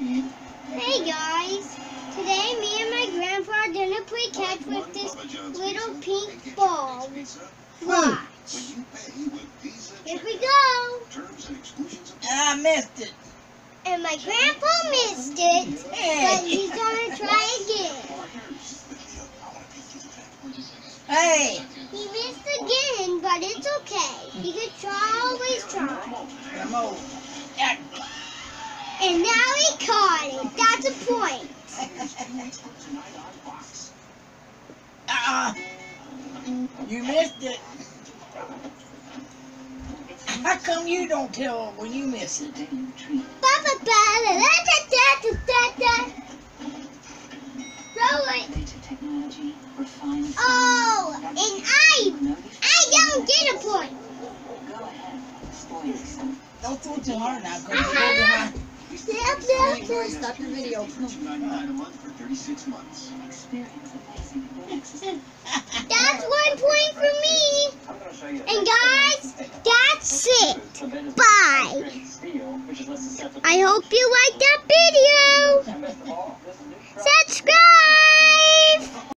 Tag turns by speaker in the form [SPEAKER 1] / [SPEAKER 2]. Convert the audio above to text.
[SPEAKER 1] Hey guys, today me and my grandpa are gonna play catch with this little pink ball. Watch. Here we go.
[SPEAKER 2] I missed it.
[SPEAKER 1] And my grandpa missed it, but he's gonna try again.
[SPEAKER 2] Hey!
[SPEAKER 1] He missed again, but it's okay. He could always try.
[SPEAKER 2] Come on.
[SPEAKER 1] And now he caught it. That's a point.
[SPEAKER 2] You missed it. How come you don't tell them when you miss it?
[SPEAKER 1] Throw it. Oh, and I don't get a point.
[SPEAKER 2] Don't throw it too hard now, because you go behind.
[SPEAKER 3] Stop your video.
[SPEAKER 1] That's 1 point for me. And guys, that's it. Bye. I hope you liked that video. Subscribe.